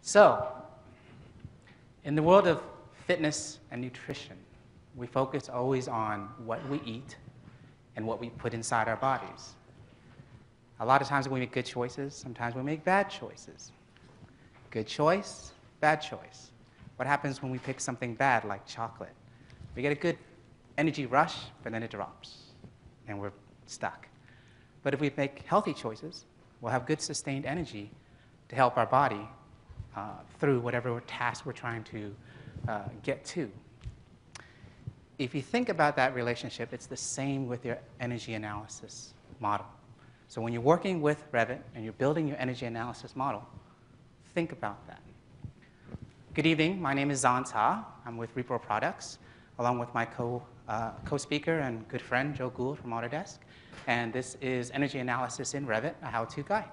So, in the world of fitness and nutrition, we focus always on what we eat and what we put inside our bodies. A lot of times we make good choices, sometimes we make bad choices. Good choice, bad choice. What happens when we pick something bad like chocolate? We get a good energy rush, but then it drops, and we're stuck. But if we make healthy choices, we'll have good sustained energy to help our body through whatever task we're trying to get to. If you think about that relationship, it's the same with your energy analysis model. So when you're working with Revit and you're building your energy analysis model, think about that. Good evening, my name is Zan Ta. I'm with Repro Products, along with my co-speaker and good friend, Joe Gould from Autodesk. And this is Energy Analysis in Revit, a how-to guide.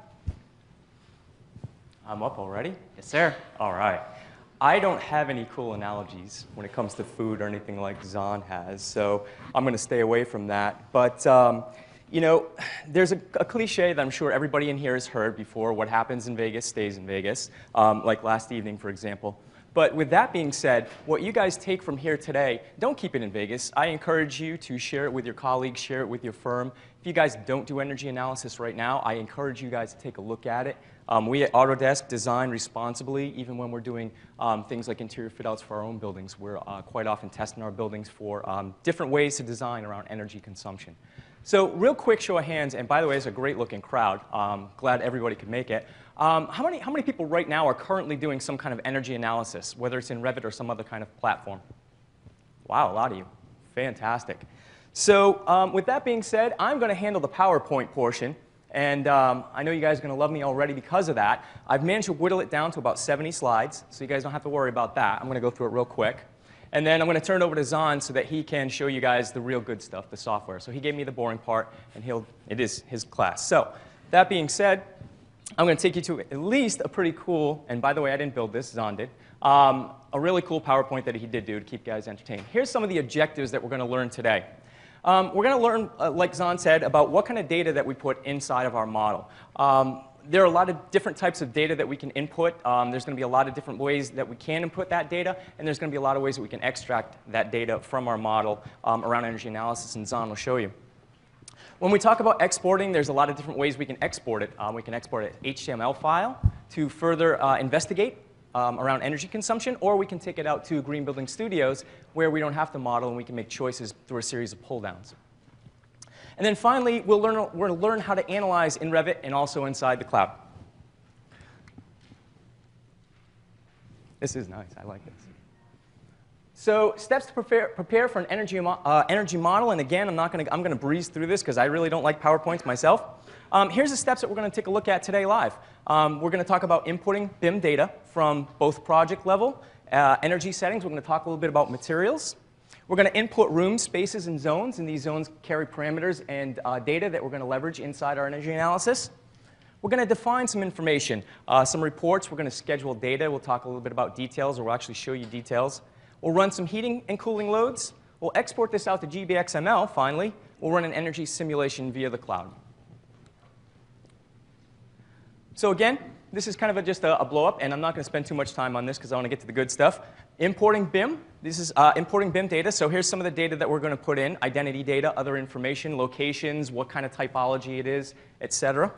I'm up already? Yes, sir. All right. I don't have any cool analogies when it comes to food or anything like Zan has, so I'm going to stay away from that. But, you know, there's a cliche that I'm sure everybody in here has heard before: what happens in Vegas stays in Vegas, like last evening, for example. But with that being said, what you guys take from here today, don't keep it in Vegas. I encourage you to share it with your colleagues, share it with your firm. If you guys don't do energy analysis right now, I encourage you guys to take a look at it. We at Autodesk design responsibly, even when we're doing things like interior fit-outs for our own buildings. We're quite often testing our buildings for different ways to design around energy consumption. So real quick show of hands, and by the way, it's a great-looking crowd. Glad everybody could make it. How many people right now are currently doing some kind of energy analysis, whether it's in Revit or some other kind of platform? Wow, a lot of you. Fantastic. So with that being said, I'm going to handle the PowerPoint portion. And I know you guys are going to love me already because of that. I've managed to whittle it down to about 70 slides, so you guys don't have to worry about that. I'm going to go through it real quick. And then I'm going to turn it over to Zan so that he can show you guys the real good stuff, the software. So he gave me the boring part, and it is his class. So that being said, I'm going to take you to at least a pretty cool, and by the way, I didn't build this, Zan did, a really cool PowerPoint that he did do to keep you guys entertained. Here's some of the objectives that we're going to learn today. We're going to learn, like Zan said, about what kind of data that we put inside of our model. There are a lot of different types of data that we can input. There's going to be a lot of different ways that we can input that data, and there's going to be a lot of ways that we can extract that data from our model around energy analysis, and Zan will show you. When we talk about exporting, there's a lot of different ways we can export it. We can export an HTML file to further investigate around energy consumption, or we can take it out to Green Building Studios where we don't have to model and we can make choices through a series of pull-downs. And then finally, we're going to learn how to analyze in Revit and also inside the cloud. This is nice. I like this. So steps to prepare for an energy model. And again, I'm going to breeze through this because I really don't like PowerPoints myself. Here's the steps that we're going to take a look at today live. We're going to talk about importing BIM data from both project level, energy settings. We're going to talk a little bit about materials. We're going to input rooms, spaces, and zones, and these zones carry parameters and data that we're going to leverage inside our energy analysis. We're going to define some information, some reports. We're going to schedule data. We'll talk a little bit about details, or we'll actually show you details. We'll run some heating and cooling loads. We'll export this out to GBXML, finally. We'll run an energy simulation via the cloud. So again, this is kind of just a blow-up, and I'm not going to spend too much time on this because I want to get to the good stuff. Importing BIM. This is importing BIM data. So here's some of the data that we're going to put in: identity data, other information, locations, what kind of typology it is, et cetera.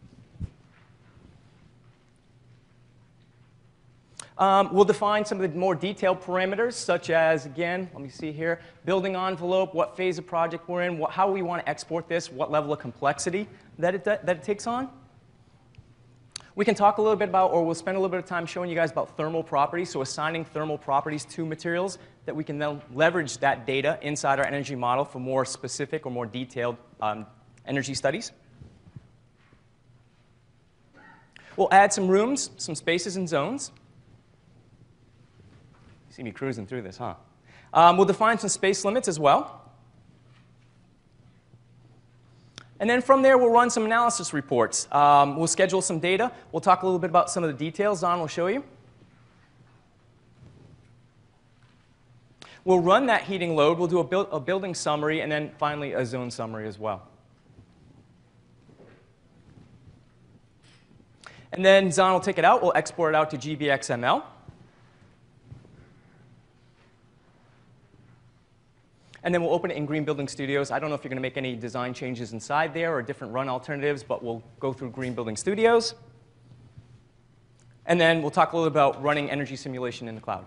We'll define some of the more detailed parameters, such as, again, let me see here, building envelope, what phase of project we're in, how we want to export this, what level of complexity that it takes on. We can talk a little bit about, or we'll spend a little bit of time showing you guys about thermal properties, so assigning thermal properties to materials that we can then leverage that data inside our energy model for more specific or more detailed energy studies. We'll add some rooms, some spaces, and zones. You see me cruising through this, huh? We'll define some space limits as well. And then from there, we'll run some analysis reports. We'll schedule some data. We'll talk a little bit about some of the details. Zan will show you. We'll run that heating load. We'll do a building summary, and then finally a zone summary as well. And then Zon will take it out. We'll export it out to GBXML. And then we'll open it in Green Building Studios. I don't know if you're going to make any design changes inside there or different run alternatives, but we'll go through Green Building Studios. And then we'll talk a little about running energy simulation in the cloud.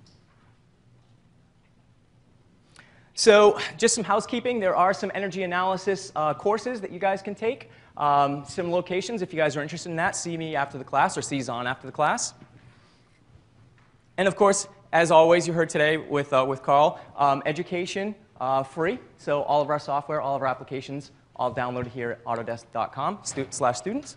So just some housekeeping. There are some energy analysis courses that you guys can take. Some locations, if you guys are interested in that, see me after the class or see Zon after the class. And of course, as always, you heard today with Carl, education free. So all of our software, all of our applications, all downloaded here at autodesk.com/students.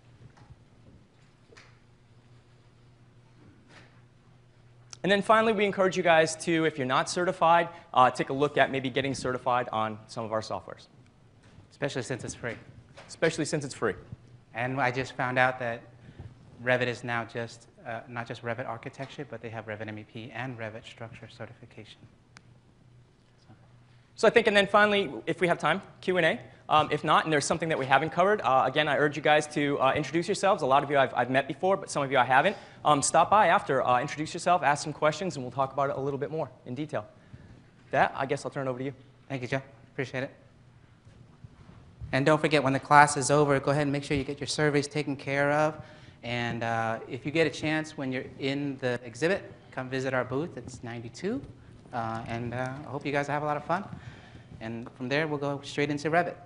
And then finally, we encourage you guys to, if you're not certified, take a look at maybe getting certified on some of our softwares. Especially since it's free. Especially since it's free. And I just found out that Revit is now just, not just Revit architecture, but they have Revit MEP and Revit structure certification. So I think, and then finally, if we have time, Q&A. If not, and there's something that we haven't covered, again, I urge you guys to introduce yourselves. A lot of you I've met before, but some of you I haven't. Stop by after, introduce yourself, ask some questions, and we'll talk about it a little bit more in detail. That, I guess I'll turn it over to you. Thank you, Joe. Appreciate it. And don't forget, when the class is over, go ahead and make sure you get your surveys taken care of. And if you get a chance when you're in the exhibit, come visit our booth. It's 92. And I hope you guys have a lot of fun. And from there, we'll go straight into Revit.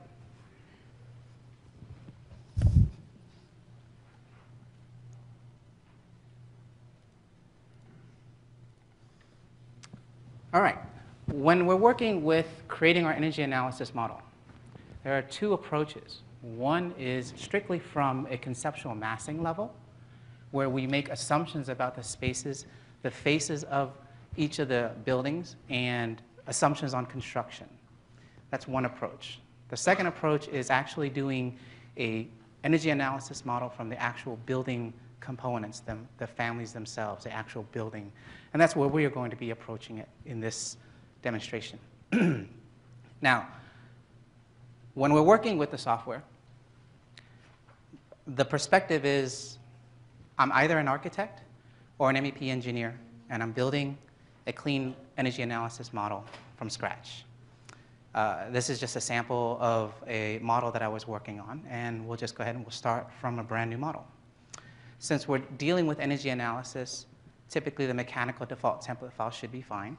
All right. When we're working with creating our energy analysis model, there are two approaches. One is strictly from a conceptual massing level, where we make assumptions about the spaces, the faces of each of the buildings, and assumptions on construction. That's one approach. The second approach is actually doing an energy analysis model from the actual building components, the families themselves, the actual building. And that's where we are going to be approaching it in this demonstration. Now, when we're working with the software, the perspective is I'm either an architect or an MEP engineer, and I'm building a clean energy analysis model from scratch. This is just a sample of a model that I was working on, and we'll just go ahead and we'll start from a brand new model. Since we're dealing with energy analysis, typically the mechanical default template file should be fine.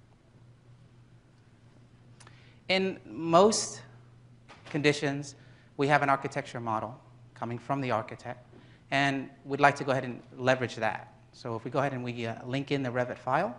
In most conditions, we have an architecture model coming from the architect, and we'd like to go ahead and leverage that. So if we go ahead and we link in the Revit file,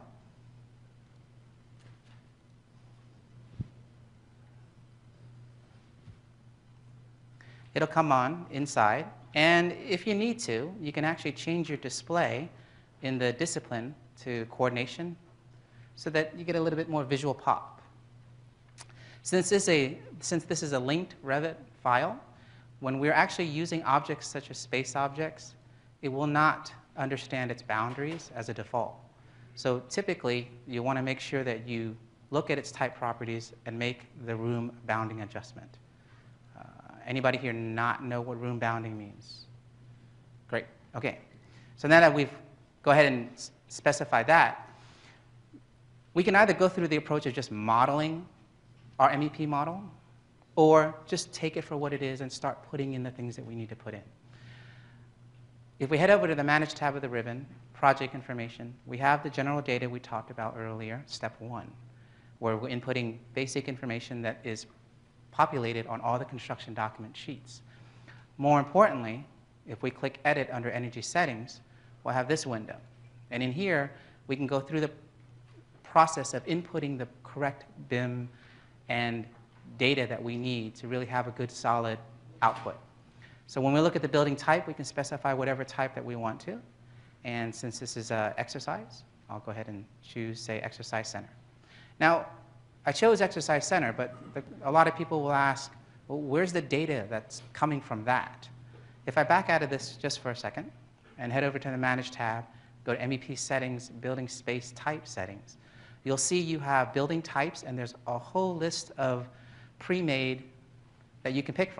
it'll come on inside, and if you need to, you can actually change your display in the discipline to coordination so that you get a little bit more visual pop. Since this is a linked Revit file, when we're actually using objects such as space objects, it will not understand its boundaries as a default. So typically, you want to make sure that you look at its type properties and make the room bounding adjustment. Anybody here not know what room bounding means? Great. Okay. So now that we've go ahead and specify that, we can either go through the approach of just modeling our MEP model, or just take it for what it is and start putting in the things that we need to put in. If we head over to the Manage tab of the ribbon, Project Information, we have the general data we talked about earlier, Step 1, where we're inputting basic information that is populated on all the construction document sheets. More importantly, if we click Edit under Energy Settings, we'll have this window. And in here, we can go through the process of inputting the correct BIM and data that we need to really have a good, solid output. So when we look at the building type, we can specify whatever type that we want to. And since this is exercise, I'll go ahead and choose, say, Exercise Center. Now, I chose Exercise Center, but a lot of people will ask, well, where's the data that's coming from that? If I back out of this just for a second and head over to the Manage tab, go to MEP Settings, Building Space Type Settings, you'll see you have building types, and there's a whole list of pre-made that you can pick from.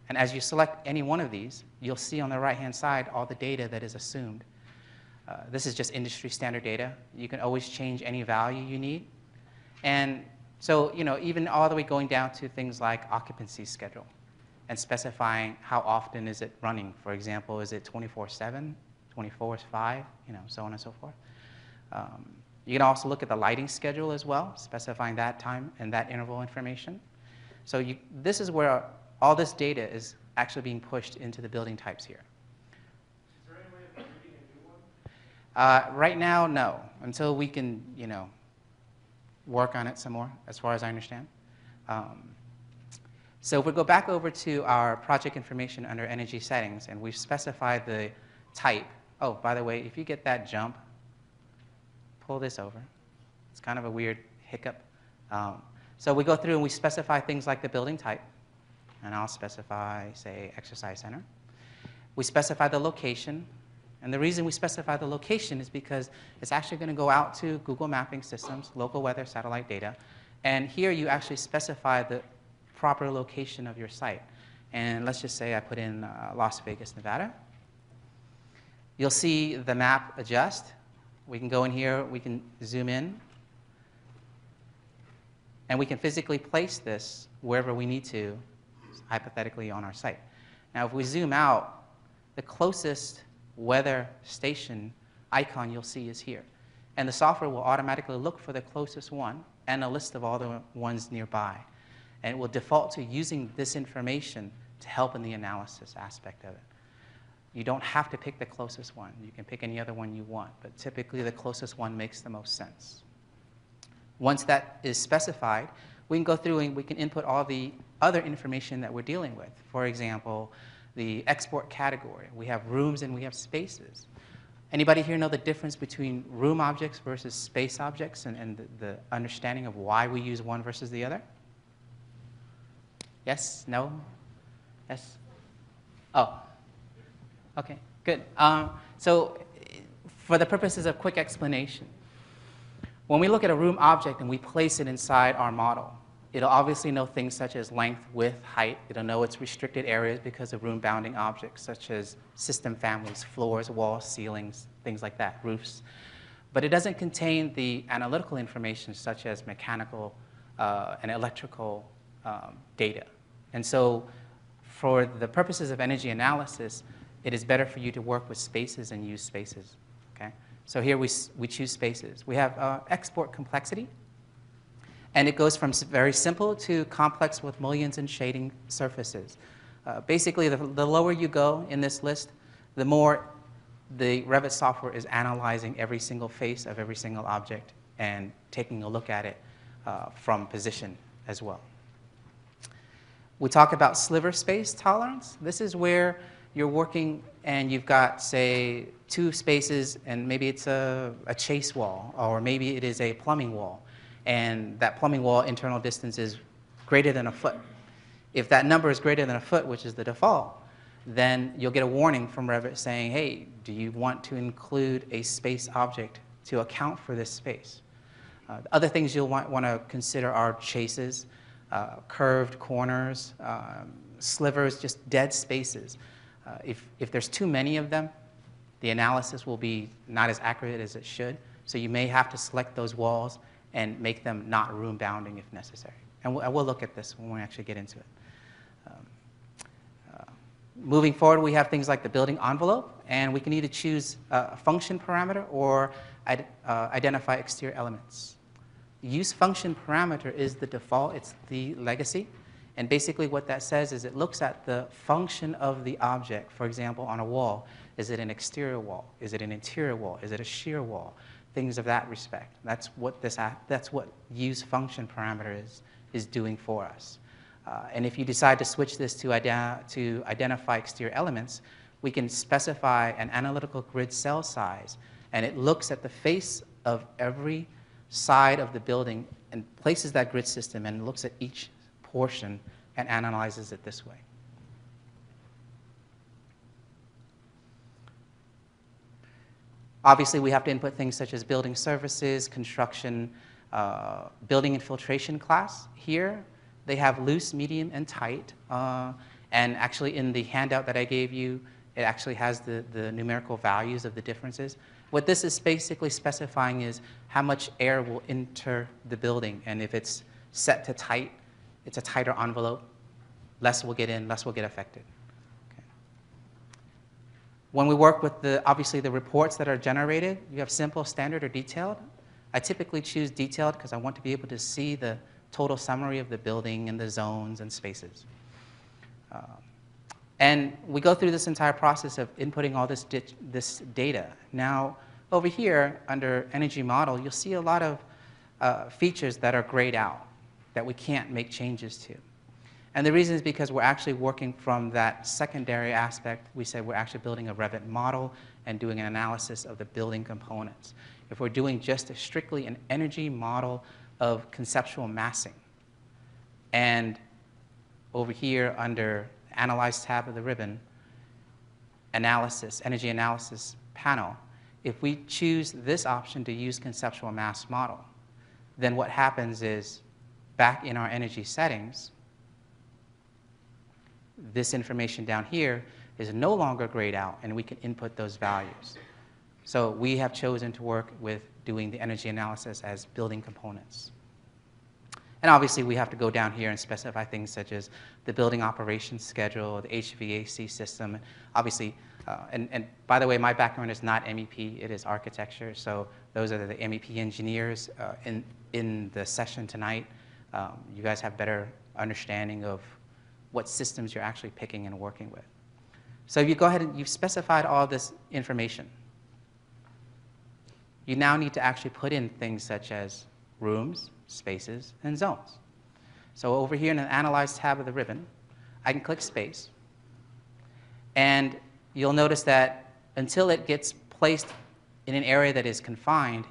And as you select any one of these, you'll see on the right-hand side all the data that is assumed. This is just industry standard data. You can always change any value you need. And so, even all the way going down to things like occupancy schedule and specifying how often is it running. For example, is it 24/7, 24/5, so on and so forth. You can also look at the lighting schedule as well, specifying that time and that interval information. So this is where all this data is actually being pushed into the building types here. Is there any way of creating a new one? Right now, no, until we can, work on it some more, as far as I understand. So if we go back over to our project information under energy settings, and we've specified the type. Oh, by the way, if you get that jump, pull this over. It's kind of a weird hiccup. So we go through and we specify things like the building type. And I'll specify, say, exercise center. We specify the location. And the reason we specify the location is because it's actually going to go out to Google mapping systems, local weather satellite data. And here you actually specify the proper location of your site. And let's just say I put in Las Vegas, Nevada. You'll see the map adjust. We can go in here, we can zoom in, and we can physically place this wherever we need to, hypothetically on our site. Now, if we zoom out, the closest weather station icon you'll see is here. And the software will automatically look for the closest one and a list of all the ones nearby. And it will default to using this information to help in the analysis aspect of it. You don't have to pick the closest one. You can pick any other one you want, but typically the closest one makes the most sense. Once that is specified, we can go through and we can input all the other information that we're dealing with. For example, the export category. We have rooms and we have spaces. Anybody here know the difference between room objects versus space objects and the understanding of why we use one versus the other? Yes? No? Yes? Oh. Okay, good. So for the purposes of quick explanation, when we look at a room object and we place it inside our model, it'll obviously know things such as length, width, height. It'll know its restricted areas because of room bounding objects such as system families, floors, walls, ceilings, things like that, roofs. But it doesn't contain the analytical information such as mechanical and electrical data. And so for the purposes of energy analysis, it is better for you to work with spaces and use spaces. Okay? So here we choose spaces. We have export complexity. And it goes from very simple to complex with mullions and shading surfaces. Basically, the lower you go in this list, the more the Revit software is analyzing every single face of every single object and taking a look at it from position as well. We talk about sliver space tolerance. This is where you're working and you've got, say, two spaces, and maybe it's a chase wall, or maybe it is a plumbing wall. And that plumbing wall internal distance is greater than a foot. If that number is greater than a foot, which is the default, then you'll get a warning from Revit saying, hey, do you want to include a space object to account for this space? Other things you'll want to consider are chases, curved corners, slivers, just dead spaces. If there's too many of them, the analysis will be not as accurate as it should. So you may have to select those walls and make them not room bounding if necessary. And we'll look at this when we actually get into it. Moving forward, we have things like the building envelope, and we can either choose a function parameter or identify exterior elements. Use function parameter is the default, it's the legacy. And basically what that says is it looks at the function of the object. For example, on a wall, is it an exterior wall? Is it an interior wall? Is it a shear wall? Things of that respect. That's what use function parameter is doing for us. And if you decide to switch this to identify exterior elements, we can specify an analytical grid cell size, and it looks at the face of every side of the building and places that grid system and looks at each portion and analyzes it this way. Obviously, we have to input things such as building services, construction, building infiltration class. Here, they have loose, medium, and tight. And And actually in the handout that I gave you, it actually has the numerical values of the differences. What this is basically specifying is how much air will enter the building. And if it's set to tight, it's a tighter envelope. Less will get in, less will get affected. Okay. When we work with obviously the reports that are generated, you have simple, standard, or detailed. I typically choose detailed because I want to be able to see the total summary of the building and the zones and spaces. And we go through this entire process of inputting all this data. Now, over here, under Energy Model, you'll see a lot of features that are grayed out, that we can't make changes to. And the reason is because we're actually working from that secondary aspect. We said we're actually building a Revit model and doing an analysis of the building components. If we're doing just strictly an energy model of conceptual massing, and over here under Analyze tab of the ribbon, Analysis, Energy Analysis panel, if we choose this option to use conceptual mass model, then what happens is back in our energy settings, this information down here is no longer grayed out, and we can input those values. So we have chosen to work with doing the energy analysis as building components. And obviously, we have to go down here and specify things such as the building operations schedule, the HVAC system. Obviously, and by the way, my background is not MEP, it is architecture. So those are the MEP engineers in the session tonight. You guys have better understanding of what systems you're actually picking and working with. So if you go ahead and you've specified all this information, you now need to actually put in things such as rooms, spaces, and zones. So over here in the Analyze tab of the ribbon, I can click space. And you'll notice that until it gets placed in an area that is confined,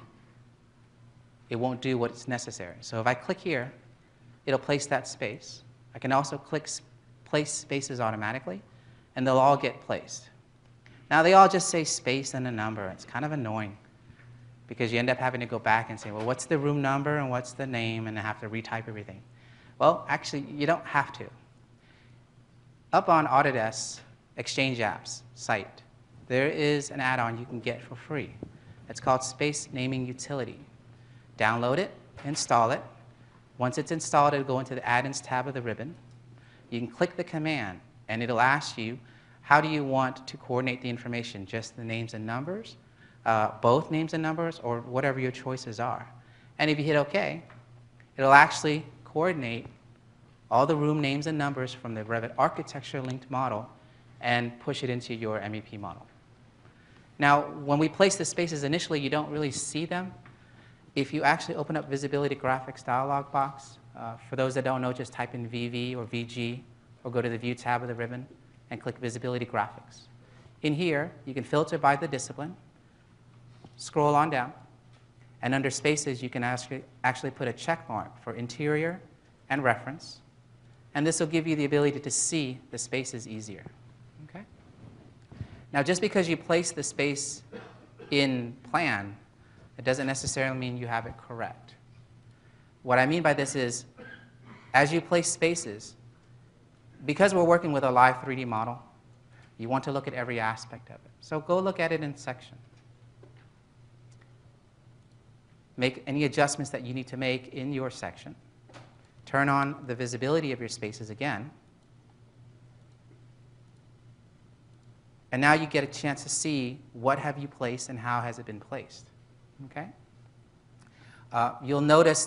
it won't do what's necessary. So if I click here, it'll place that space. I can also click place spaces automatically, and they'll all get placed. Now, they all just say space and a number. It's kind of annoying, because you end up having to go back and say, well, what's the room number and what's the name, and I have to retype everything. Well, actually, you don't have to. Up on Autodesk Exchange Apps site, there is an add-on you can get for free. It's called Space Naming Utility. Download it, install it. Once it's installed, it'll go into the Add-ins tab of the ribbon. You can click the command, and it'll ask you, how do you want to coordinate the information, just the names and numbers, both names and numbers, or whatever your choices are. And if you hit OK, it'll actually coordinate all the room names and numbers from the Revit architecture linked model and push it into your MEP model. Now, when we place the spaces initially, you don't really see them. If you actually open up Visibility Graphics dialog box, for those that don't know, just type in VV or VG, or go to the View tab of the ribbon and click Visibility Graphics. In here, you can filter by the discipline, scroll on down, and under spaces, you can actually put a check mark for interior and reference, and this will give you the ability to see the spaces easier. Okay? Now, just because you place the space in plan, it doesn't necessarily mean you have it correct. What I mean by this is, as you place spaces, because we're working with a live 3D model, you want to look at every aspect of it. So go look at it in section. Make any adjustments that you need to make in your section. Turn on the visibility of your spaces again. And now you get a chance to see what have you placed and how has it been placed. Okay? You'll notice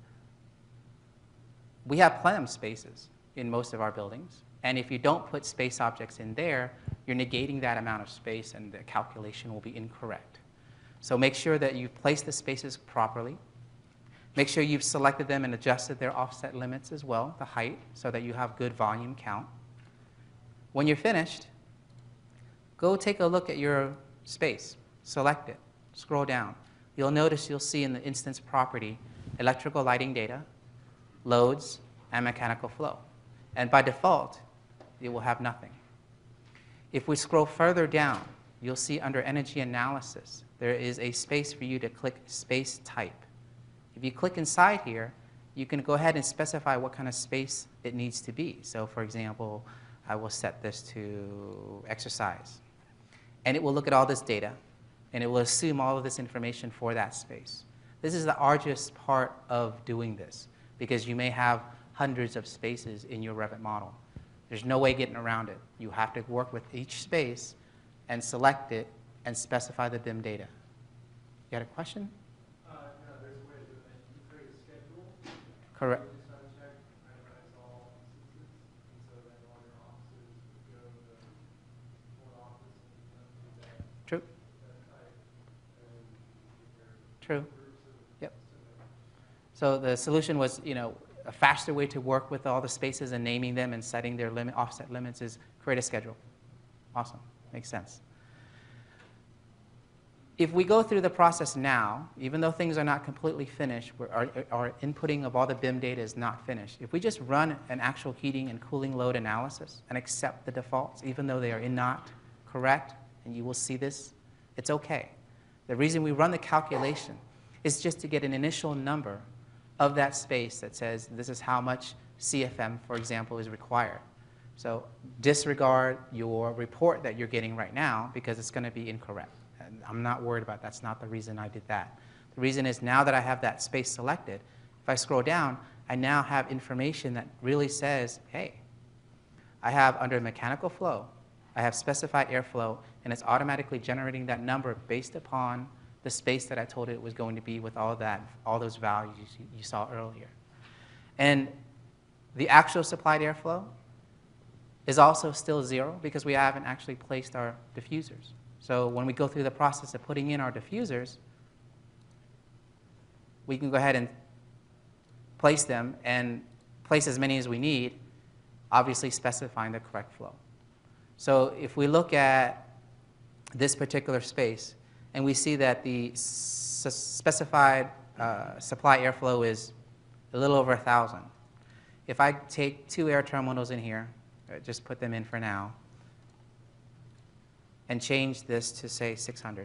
we have plenum spaces in most of our buildings. And if you don't put space objects in there, you're negating that amount of space, and the calculation will be incorrect. So make sure that you've placed the spaces properly. Make sure you've selected them and adjusted their offset limits as well, the height, so that you have good volume count. When you're finished, go take a look at your space. Select it. Scroll down. You'll notice you'll see in the instance property electrical lighting data, loads, and mechanical flow. And by default, it will have nothing. If we scroll further down, you'll see under Energy Analysis, there is a space for you to click Space Type. If you click inside here, you can go ahead and specify what kind of space it needs to be. So for example, I will set this to exercise. And it will look at all this data, and it will assume all of this information for that space. This is the arduous part of doing this, because you may have hundreds of spaces in your Revit model. There's no way getting around it. You have to work with each space and select it and specify the BIM data. You had a question? No, there's a way to do it. You create a schedule. Correct. You just uncheck, itemize all instances, and so then all your offices would go to one office and do that, True. that type, and your True. groups of Yep. similar. So the solution was, a faster way to work with all the spaces and naming them and setting their offset limits is create a schedule. Awesome. Makes sense. If we go through the process now, even though things are not completely finished, our inputting of all the BIM data is not finished. If we just run an actual heating and cooling load analysis and accept the defaults, even though they are not correct, and you will see this, it's okay. The reason we run the calculation is just to get an initial number of that space that says this is how much CFM, for example, is required. So disregard your report that you're getting right now because it's going to be incorrect. And I'm not worried about that. That's not the reason I did that. The reason is now that I have that space selected, if I scroll down, I now have information that really says, hey, I have under mechanical flow, I have specified airflow, and it's automatically generating that number based upon the space that I told it was going to be with all those values you saw earlier. And the actual supplied airflow is also still 0 because we haven't actually placed our diffusers. So when we go through the process of putting in our diffusers, we can go ahead and place them and place as many as we need, obviously specifying the correct flow. So if we look at this particular space, and we see that the specified supply airflow is a little over 1,000. If I take 2 air terminals in here, just put them in for now, and change this to, say, 600.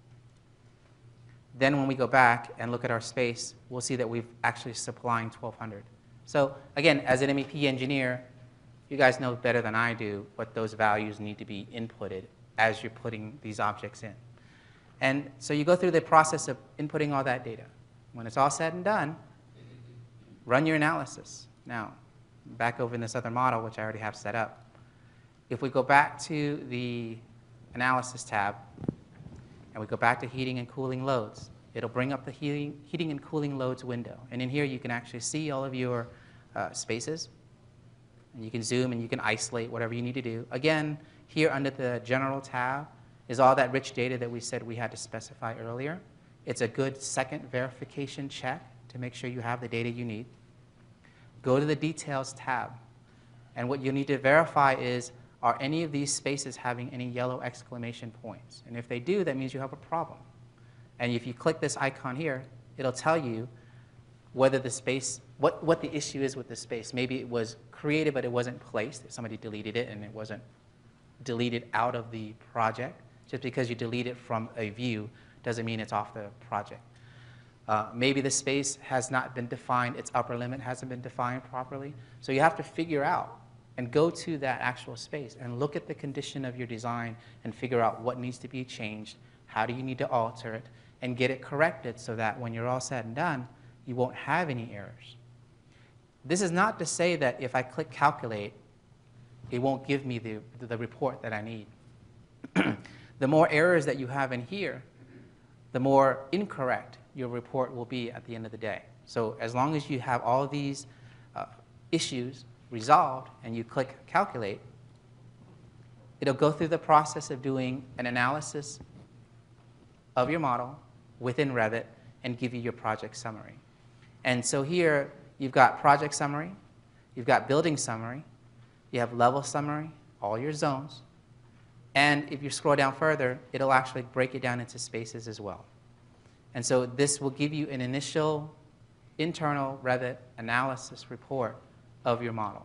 Then when we go back and look at our space, we'll see that we've actually supplying 1,200. So again, as an MEP engineer, you guys know better than I do what those values need to be inputted as you're putting these objects in. And so you go through the process of inputting all that data. When it's all said and done, run your analysis. Now, back over in this other model, which I already have set up, if we go back to the Analysis tab, and we go back to Heating and Cooling Loads, it'll bring up the Heating and Cooling Loads window. And in here, you can actually see all of your spaces. And you can zoom and you can isolate whatever you need to do. Again, here under the General tab, is all that rich data that we said we had to specify earlier. It's a good second verification check to make sure you have the data you need. Go to the Details tab, and what you need to verify is, are any of these spaces having any yellow exclamation points? And if they do, that means you have a problem. And if you click this icon here, it'll tell you whether the space, what the issue is with the space. Maybe it was created, but it wasn't placed. If somebody deleted it and it wasn't deleted out of the project. Just because you delete it from a view doesn't mean it's off the project. Maybe the space has not been defined, its upper limit hasn't been defined properly. So you have to figure out and go to that actual space and look at the condition of your design and figure out what needs to be changed, how do you need to alter it, and get it corrected so that when you're all said and done, you won't have any errors. This is not to say that if I click Calculate, it won't give me the report that I need. The more errors that you have in here, the more incorrect your report will be at the end of the day. So as long as you have all of these issues resolved and you click Calculate, it'll go through the process of doing an analysis of your model within Revit and give you your project summary. And so here you've got project summary, you've got building summary, you have level summary, all your zones, and if you scroll down further, it'll actually break it down into spaces as well. And so this will give you an initial internal Revit analysis report of your model.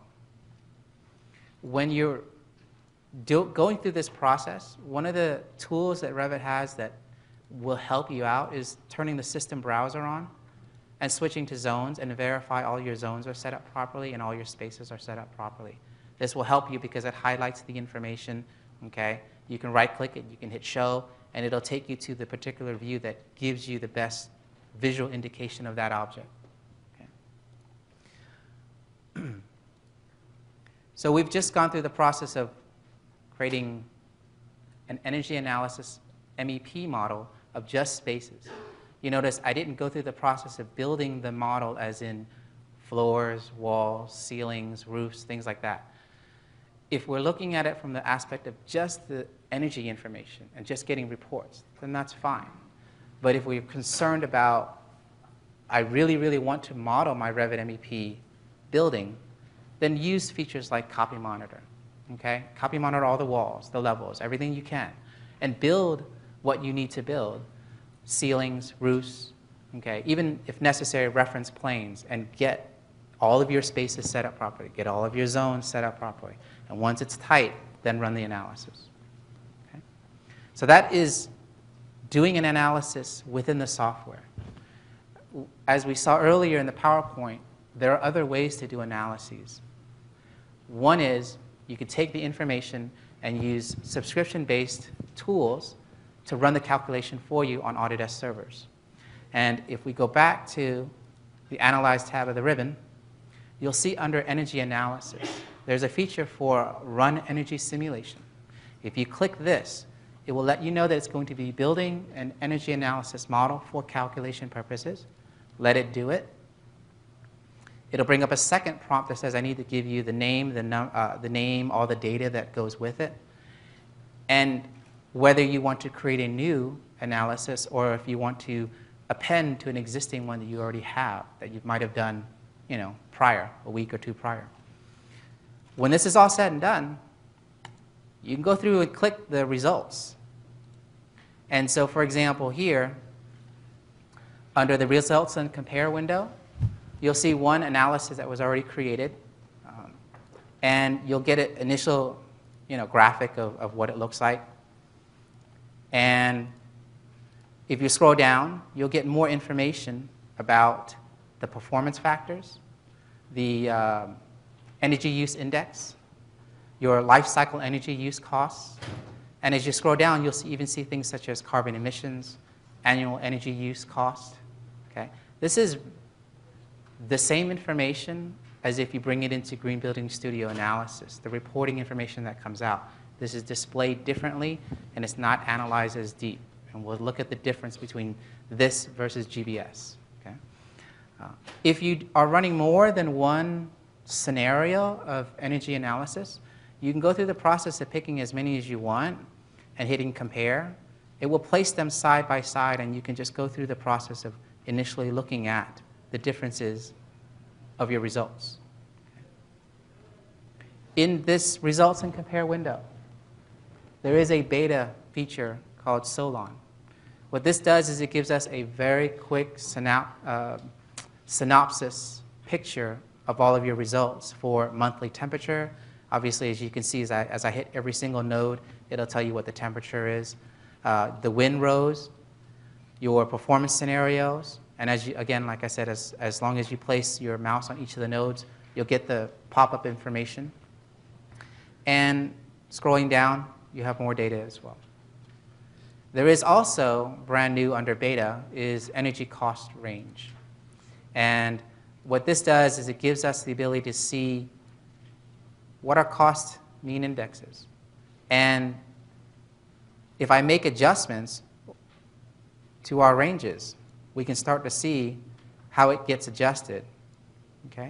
When you're going through this process, one of the tools that Revit has that will help you out is turning the system browser on and switching to zones and verify all your zones are set up properly and all your spaces are set up properly. This will help you because it highlights the information, okay? You can right-click it, you can hit show, and it'll take you to the particular view that gives you the best visual indication of that object. Okay. So we've just gone through the process of creating an energy analysis MEP model of just spaces. You notice I didn't go through the process of building the model as in floors, walls, ceilings, roofs, things like that. If we're looking at it from the aspect of just the energy information and just getting reports, then that's fine. But if we're concerned about, I really, really want to model my Revit MEP building, then use features like Copy Monitor. Okay? Copy monitor all the walls, the levels, everything you can, and build what you need to build. Ceilings, roofs, okay? Even if necessary, reference planes, and get all of your spaces set up properly, get all of your zones set up properly. And once it's tight, then run the analysis. Okay? So that is doing an analysis within the software. As we saw earlier in the PowerPoint, there are other ways to do analyses. One is you could take the information and use subscription-based tools to run the calculation for you on Autodesk servers. And if we go back to the Analyze tab of the ribbon, you'll see under Energy Analysis, there's a feature for Run Energy Simulation. If you click this, it will let you know that it's going to be building an energy analysis model for calculation purposes. Let it do it. It'll bring up a second prompt that says, I need to give you the name, all the data that goes with it, and whether you want to create a new analysis or if you want to append to an existing one that you already have that you might have done, prior, a week or two prior. When this is all said and done, you can go through and click the results. And so, for example, here, under the Results and Compare window, you'll see one analysis that was already created, and you'll get an initial graphic of what it looks like. And if you scroll down, you'll get more information about the performance factors, the energy use index, your life cycle energy use costs. And as you scroll down, you'll even see things such as carbon emissions, annual energy use cost. Okay? This is the same information as if you bring it into Green Building Studio Analysis, the reporting information that comes out. This is displayed differently, and it's not analyzed as deep. And we'll look at the difference between this versus GBS. Okay? If you are running more than one scenario of energy analysis, you can go through the process of picking as many as you want and hitting compare. It will place them side by side, and you can just go through the process of initially looking at the differences of your results. In this Results and Compare window, there is a beta feature called Solon. What this does is it gives us a very quick synopsis picture of all of your results for monthly temperature. Obviously, as you can see, as I hit every single node, it'll tell you what the temperature is, the wind rows, your performance scenarios, and again, like I said, as long as you place your mouse on each of the nodes, you'll get the pop-up information. And scrolling down, you have more data as well. There is also, brand new under beta, is energy cost range. And what this does is it gives us the ability to see what our cost mean index is. And if I make adjustments to our ranges, we can start to see how it gets adjusted. Okay?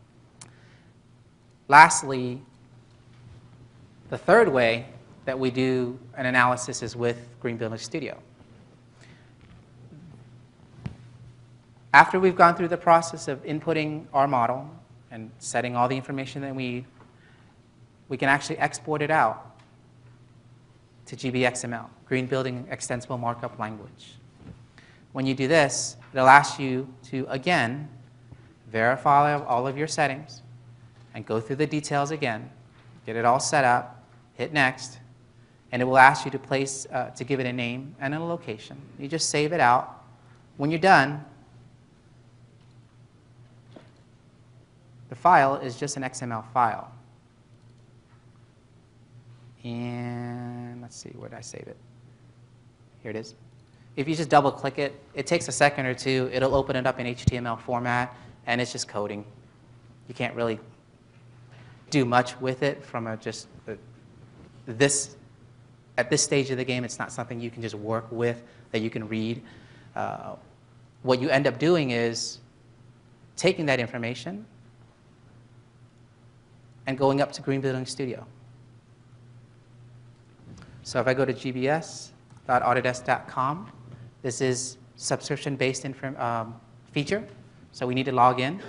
Lastly, the third way that we do an analysis is with Green Building Studio. After we've gone through the process of inputting our model and setting all the information that we need, we can actually export it out to GBXML, Green Building Extensible Markup Language. When you do this, it'll ask you to, again, verify all of your settings and go through the details again, get it all set up, hit Next, and it will ask you to give it a name and a location. You just save it out. When you're done, the file is just an XML file. And let's see, where did I save it? Here it is. If you just double click it, it takes a second or two. It'll open it up in HTML format, and it's just coding. You can't really do much with it from at this stage of the game. It's not something you can just work with, that you can read. What you end up doing is taking that information and going up to Green Building Studio. So if I go to gbs.autodesk.com, this is subscription-based feature, so we need to log in.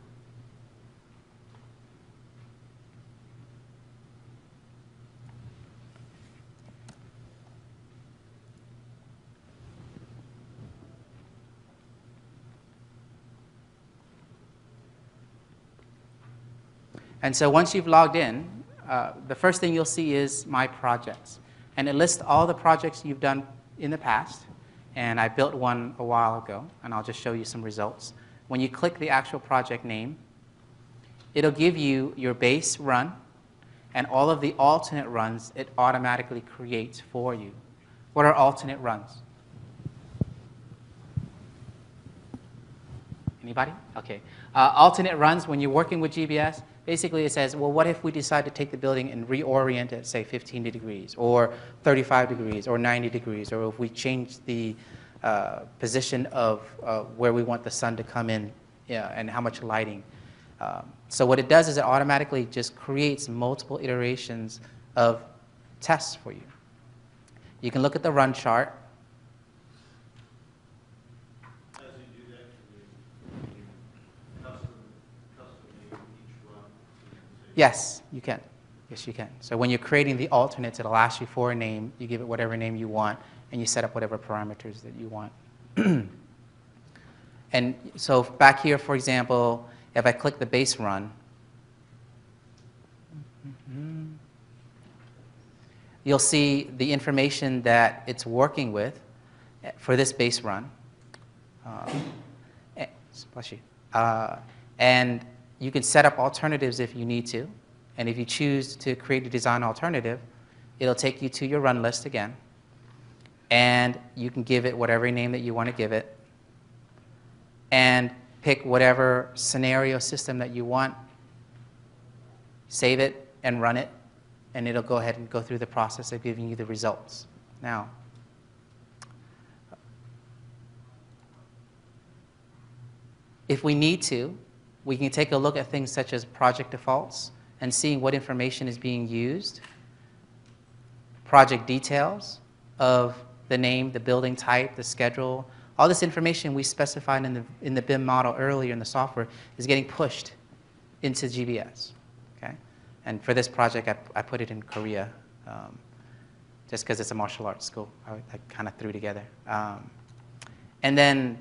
And so once you've logged in, the first thing you'll see is My Projects. And it lists all the projects you've done in the past. And I built one a while ago, and I'll just show you some results. When you click the actual project name, it'll give you your base run, and all of the alternate runs it automatically creates for you. What are alternate runs? Anybody? Okay. Alternate runs, when you're working with GBS, basically it says, well, what if we decide to take the building and reorient it, say, 15 degrees, or 35 degrees, or 90 degrees, or if we change the position of where we want the sun to come in, and how much lighting. So what it does is it automatically just creates multiple iterations of tests for you. You can look at the run chart. As you do that, can you custom make each run? Yes, you can. Yes, you can. So when you're creating the alternates, it'll ask you for a name. You give it whatever name you want, and you set up whatever parameters that you want. And so back here, for example, if I click the base run, you'll see the information that it's working with for this base run. Bless you. And you can set up alternatives if you need to. And if you choose to create a design alternative, it'll take you to your run list again. And you can give it whatever name that you want to give it. And pick whatever scenario system that you want. Save it and run it. And it'll go ahead and go through the process of giving you the results. Now, if we need to, we can take a look at things such as project defaults and seeing what information is being used, project details of the name, the building type, the schedule. All this information we specified in the BIM model earlier in the software is getting pushed into GBS. Okay? And for this project, I put it in Korea, just because it's a martial arts school. I kind of threw together. And then,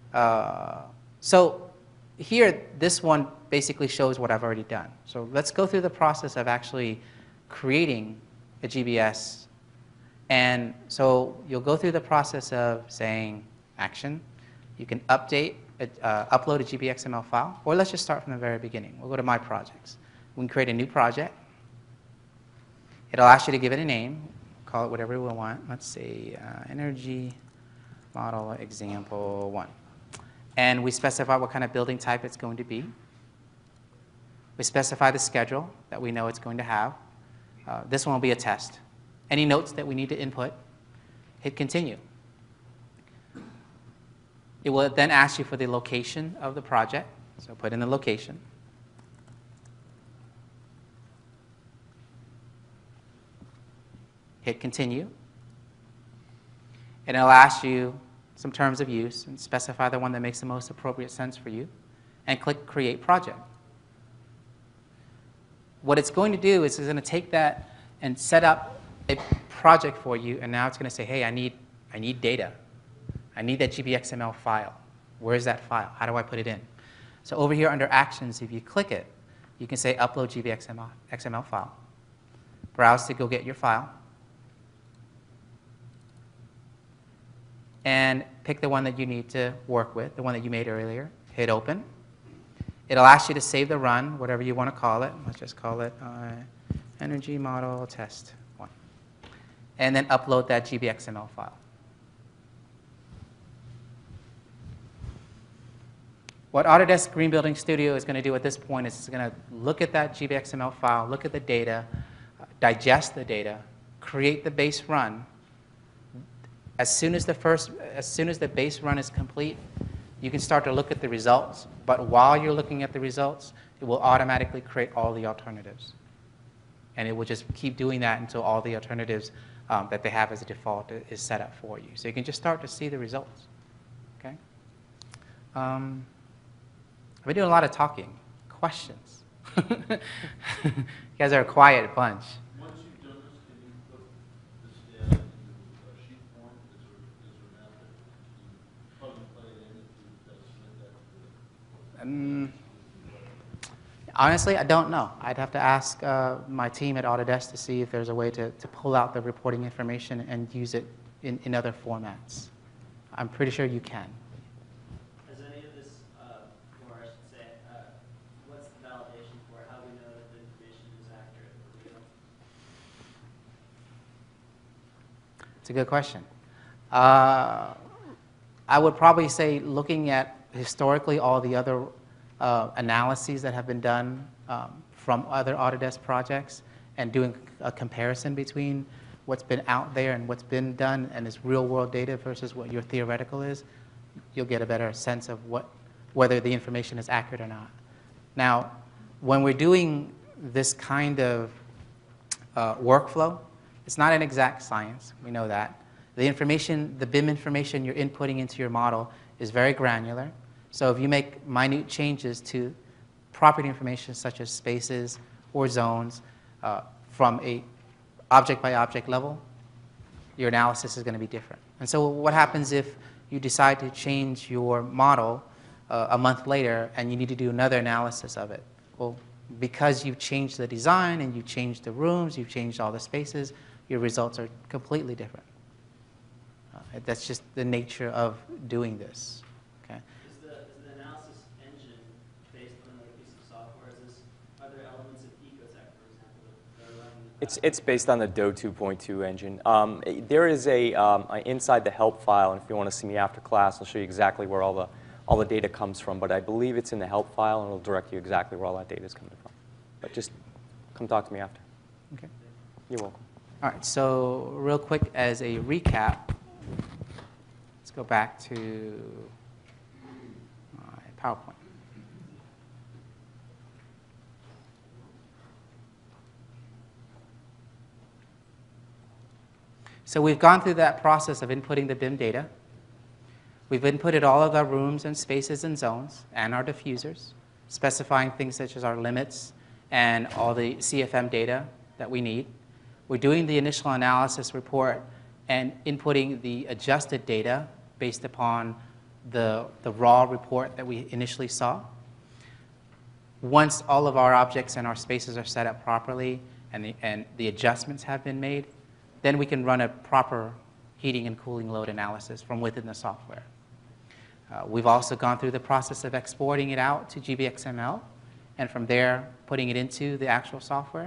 so here, this one basically shows what I've already done. So let's go through the process of actually creating a GBS. And so you'll go through the process of saying action. You can upload a GBXML file, or let's just start from the very beginning. We'll go to My Projects. We can create a new project. It'll ask you to give it a name. Call it whatever we want. Let's say Energy Model Example 1. And we specify what kind of building type it's going to be. We specify the schedule that we know it's going to have. This one will be a test. Any notes that we need to input, hit continue. It will then ask you for the location of the project. So put in the location. Hit continue. And it'll ask you some terms of use and specify the one that makes the most appropriate sense for you. And click Create Project. What it's going to do is it's going to take that and set up a project for you, and now it's going to say, hey, I need data. I need that GBXML file. Where is that file? How do I put it in? So over here under Actions, if you click it, you can say Upload GBXML file. Browse to go get your file. And pick the one that you need to work with, the one that you made earlier. Hit Open. It'll ask you to save the run, whatever you want to call it. Let's just call it Energy Model Test 1. and then upload that GBXML file. What Autodesk Green Building Studio is going to do at this point is it's going to look at that GBXML file, look at the data, digest the data, create the base run. As soon as the base run is complete, you can start to look at the results. But while you're looking at the results, it will automatically create all the alternatives. And it will just keep doing that until all the alternatives that they have as a default is set up for you. So you can just start to see the results. Okay? I've been doing a lot of talking. Questions? You guys are a quiet bunch. Once you've done this, can you put this data into a sheet form? Is there an app that you plug and play it in if you submit that to the Honestly, I don't know. I'd have to ask my team at Autodesk to see if there's a way to pull out the reporting information and use it in other formats. I'm pretty sure you can. Has any of this, or I should say, what's the validation for how we know that the information is accurate or real? It's a good question. I would probably say looking at historically all the other analyses that have been done from other Autodesk projects and doing a comparison between what's been out there and what's been done and is real world data versus what your theoretical is, you'll get a better sense of whether the information is accurate or not. Now, when we're doing this kind of workflow, it's not an exact science, we know that. The information, the BIM information you're inputting into your model is very granular. So if you make minute changes to property information such as spaces or zones from a object by object level, your analysis is going to be different. And so what happens if you decide to change your model a month later and you need to do another analysis of it? Well, because you've changed the design and you've changed the rooms, you've changed all the spaces, your results are completely different. That's just the nature of doing this. Okay? Is the analysis engine based on another piece of software? Are there elements of Ecotech, for example, that are running? It's based on the DO 2.2 engine. There is inside the help file, and if you want to see me after class, I'll show you exactly where all the data comes from. But I believe it's in the help file, and it'll direct you exactly where all that data is coming from. But just come talk to me after. Okay. You're welcome. All right, so real quick as a recap, let's go back to my PowerPoint. So we've gone through that process of inputting the BIM data. We've inputted all of our rooms and spaces and zones and our diffusers, specifying things such as our limits and all the CFM data that we need. We're doing the initial analysis report and inputting the adjusted data based upon the raw report that we initially saw. Once all of our objects and our spaces are set up properly and the adjustments have been made, then we can run a proper heating and cooling load analysis from within the software. We've also gone through the process of exporting it out to GBXML, and from there, putting it into the actual software.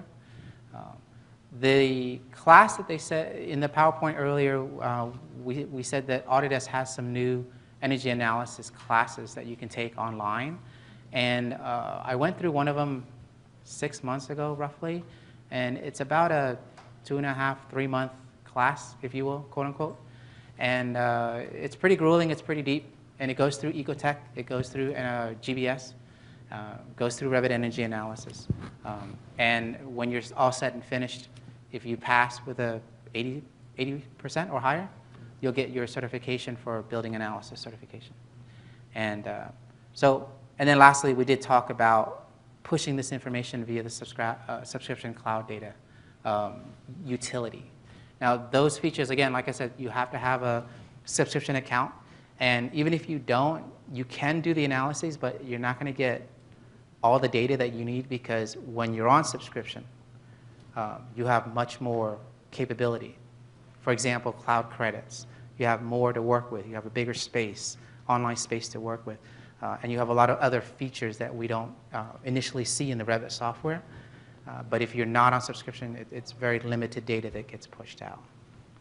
The class that they said in the PowerPoint earlier, we said that Autodesk has some new energy analysis classes that you can take online. And I went through one of them 6 months ago, roughly, and it's about a 2.5, 3 month class, if you will, quote unquote. And it's pretty grueling, it's pretty deep, and it goes through Ecotech, it goes through GBS, goes through Revit Energy Analysis. And when you're all set and finished, if you pass with a 80% or higher, you'll get your certification for building analysis certification. And and then lastly, we did talk about pushing this information via the subscription cloud data utility. Now, those features, again, like I said, you have to have a subscription account. And even if you don't, you can do the analyses, but you're not going to get all the data that you need because when you're on subscription, you have much more capability. For example, cloud credits. You have more to work with. You have a bigger space, online space to work with. And you have a lot of other features that we don't initially see in the Revit software. But if you're not on subscription, it's very limited data that gets pushed out.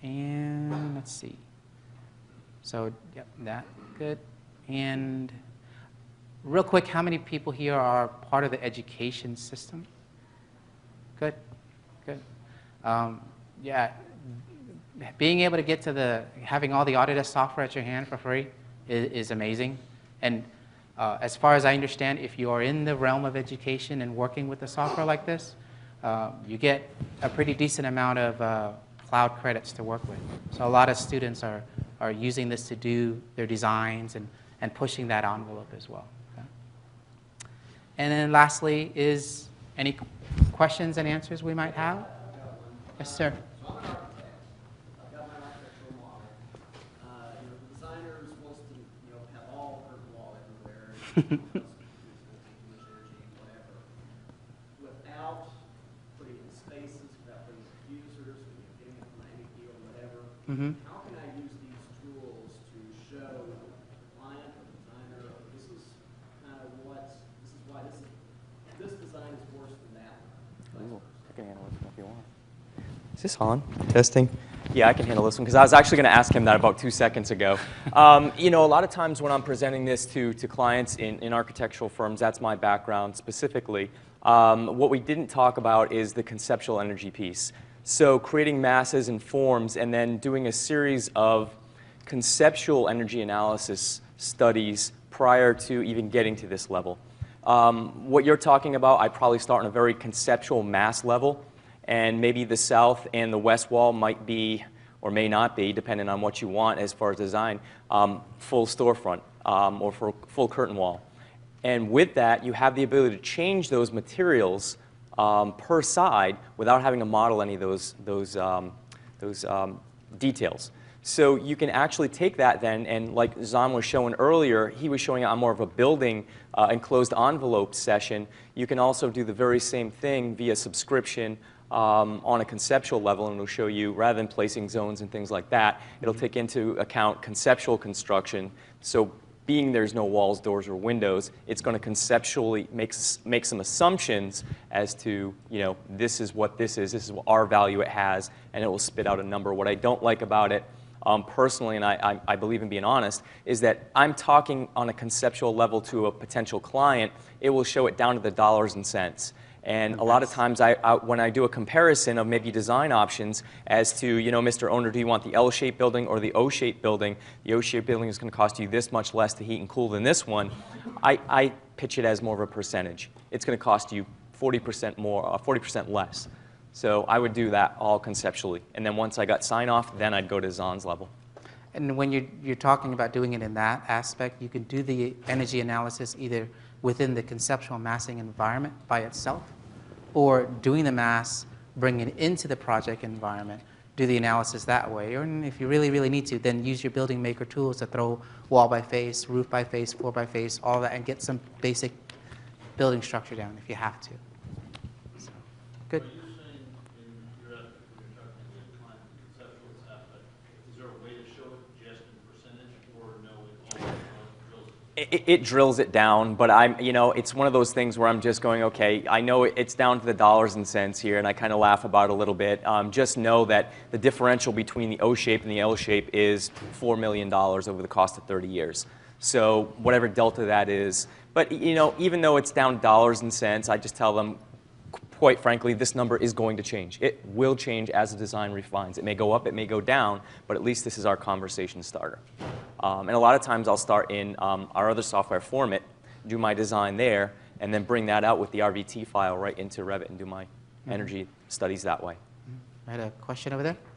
And let's see. So, yep, that, good. And real quick, how many people here are part of the education system? Good, good. Yeah, being able to get to having all the Autodesk software at your hand for free is amazing. And as far as I understand, if you are in the realm of education and working with the software like this, you get a pretty decent amount of cloud credits to work with. So a lot of students are using this to do their designs and pushing that envelope as well. Okay. And then lastly is any questions and answers we might have? Yes, sir. So I'm an architect. I've got my architectural model. The designer is supposed to, have all curtain wall everywhere. Too much energy, whatever. Without putting in spaces, without putting in diffusers, getting it from MEP or whatever. How can I use these tools to show the client or designer, this is kind of why this design is worse than that one. I can handle this if you want. Is this on? Testing? Yeah, I can handle this one because I was actually going to ask him that about 2 seconds ago. A lot of times when I'm presenting this to clients in architectural firms, that's my background specifically. What we didn't talk about is the conceptual energy piece. So creating masses and forms and then doing a series of conceptual energy analysis studies prior to even getting to this level. What you're talking about, I'd probably start on a very conceptual mass level. And maybe the south and the west wall might be, or may not be, depending on what you want as far as design, full storefront or for full curtain wall. And with that, you have the ability to change those materials per side without having to model any of those details. So you can actually take that then, and like Zahn was showing earlier, he was showing on more of a building enclosed envelope session. You can also do the very same thing via subscription on a conceptual level, and it'll show you, rather than placing zones and things like that, it'll take into account conceptual construction. So being there's no walls, doors, or windows, it's going to conceptually make some assumptions as to, this is what this is what our value it has, and it will spit out a number. What I don't like about it, personally, and I believe in being honest, is that I'm talking on a conceptual level to a potential client. It will show it down to the dollars and cents. And a lot of times when I do a comparison of maybe design options as to, Mr. Owner, do you want the L-shaped building or the O-shaped building? The O-shaped building is going to cost you this much less to heat and cool than this one. I pitch it as more of a percentage. It's going to cost you 40% more, 40% less. So I would do that all conceptually. And then once I got sign-off, then I'd go to Zahn's level. And when you're talking about doing it in that aspect, you can do the energy analysis either within the conceptual massing environment by itself, or doing the mass, bring it into the project environment, do the analysis that way. Or if you really, really need to, then use your building maker tools to throw wall by face, roof by face, floor by face, all that, and get some basic building structure down if you have to. So, good. Are you saying in your effort, when you're talking to the client, the conceptual aspect, is there a way to show it just in percentage, or no, it all drills it? It drills it down, but it's one of those things where I'm just going, okay, I know it's down to the dollars and cents here, and I kind of laugh about it a little bit. Just know that the differential between the O-shape and the L-shape is $4 million over the cost of 30 years. So whatever delta that is. But, even though it's down dollars and cents, I just tell them, quite frankly, this number is going to change. It will change as the design refines. It may go up, it may go down, but at least this is our conversation starter. And a lot of times I'll start in our other software, Formit, do my design there, and then bring that out with the RVT file right into Revit and do my energy studies that way. I had a question over there.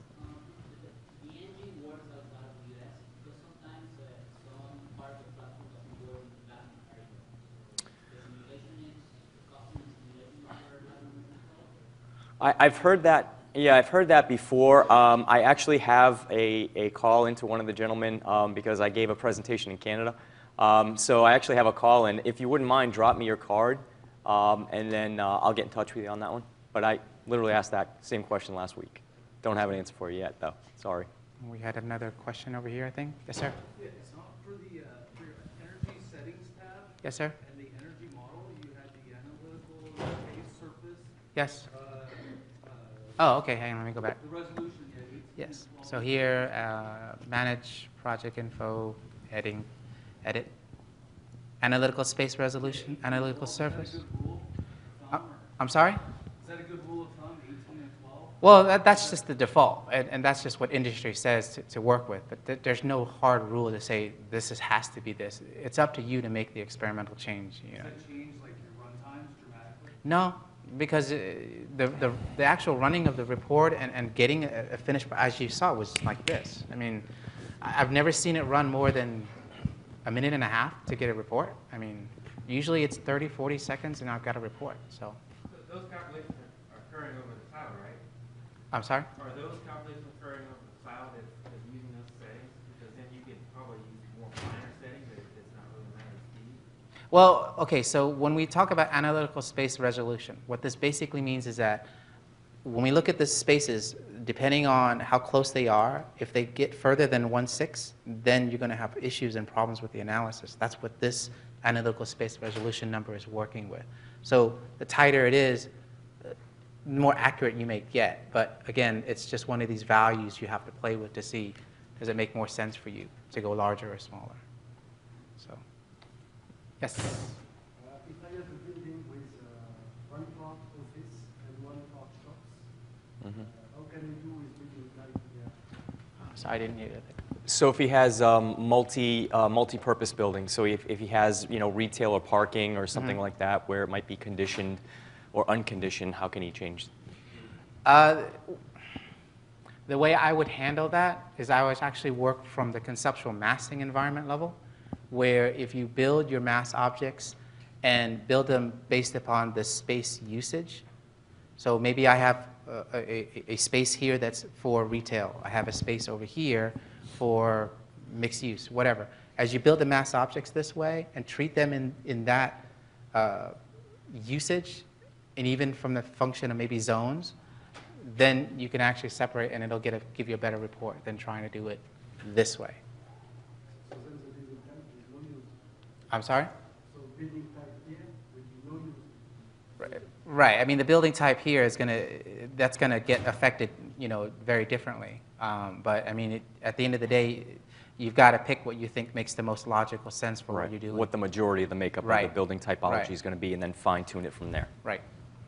The engine works outside of the US because sometimes some part of the platform doesn't work in the Latin area. The simulation is, the custom simulation for Latin America. I've heard that. Yeah, I've heard that before. I actually have a call into one of the gentlemen because I gave a presentation in Canada. So I actually have a call in. If you wouldn't mind, drop me your card, and then I'll get in touch with you on that one. But I literally asked that same question last week. Don't have an answer for you yet, though. Sorry. We had another question over here, I think. Yes, sir. Yeah, it's not for your energy settings tab Yes, sir. and the energy model, you had the analytical phase surface. Yes. Oh, okay. Hang on. Let me go back. The resolution, yeah, Yes. So here, manage project info, edit, analytical space resolution, analytical surface. Is that a good rule of thumb, or I'm sorry? is that a good rule of thumb, 18 and 12? Well, that's just the default, and that's just what industry says to work with. But there's no hard rule to say has to be this. It's up to you to make the experimental change. You know. Does that change like your run times dramatically? No, because the actual running of the report and getting a finished, as you saw, was like this. I mean, I've never seen it run more than a minute and a half to get a report. I mean, usually it's 30, 40 seconds, and I've got a report. So. Those calculations are occurring over the cloud, right? I'm sorry? Are those calculations occurring over the cloud as using those settings? Because then you can probably use more finer settings if it's not really a matter of speed. Well, okay, so when we talk about analytical space resolution, what this basically means is that when we look at the spaces, depending on how close they are, if they get further than 1/6, then you're going to have issues and problems with the analysis. That's what this analytical space resolution number is working with. So the tighter it is, the more accurate you may get. But again, it's just one of these values you have to play with to see, does it make more sense for you to go larger or smaller? So, yes? If I have a building with one part office and one part shops, how can I do with building type here? So I didn't hear that. So if he has multi-purpose buildings, so if he has retail or parking or something like that where it might be conditioned or unconditioned, how can he change? The way I would handle that is I would actually work from the conceptual massing environment level, where if you build your mass objects and build them based upon the space usage. So maybe I have a space here that's for retail. I have a space over here for mixed use, whatever. As you build the mass objects this way and treat them in that usage, and even from the function of maybe zones, then you can actually separate and it'll give you a better report than trying to do it this way. So then the building type is no use. I'm sorry? So building type here will be no use. Right. I mean, the building type here is that's gonna get affected, very differently. But I mean, at the end of the day, you've got to pick what you think makes the most logical sense for what you're doing. What the majority of the makeup of the building typology is going to be, and then fine-tune it from there. Right.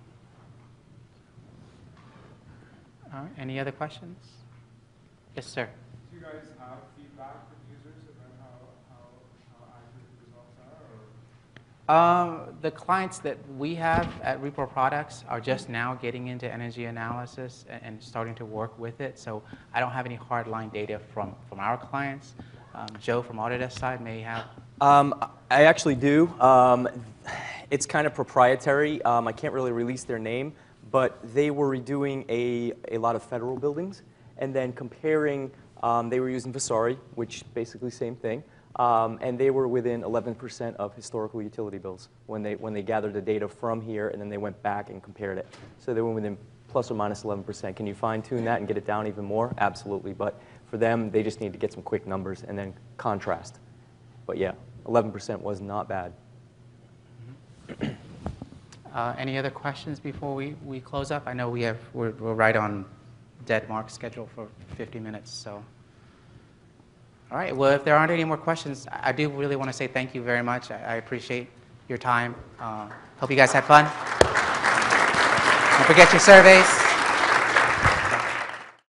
All right. Any other questions? Yes, sir. Do you guys have feedback from users about how accurate the results are? Or? The clients that we have at Repro Products are just now getting into energy analysis and starting to work with it. So I don't have any hardline data from our clients. Joe from Autodesk side may have. I actually do. It's kind of proprietary. I can't really release their name, but they were redoing a lot of federal buildings and then comparing. They were using Vasari, which basically same thing. And they were within 11% of historical utility bills when they gathered the data from here and then they went back and compared it. So they were within plus or minus 11%. Can you fine tune that and get it down even more? Absolutely. But for them, they just need to get some quick numbers and then contrast. But yeah, 11% was not bad. Any other questions before we close up? I know we're right on dead mark schedule for 50 minutes. So. All right, well, if there aren't any more questions, I do really want to say thank you very much. I appreciate your time. Hope you guys had fun. Don't forget your surveys.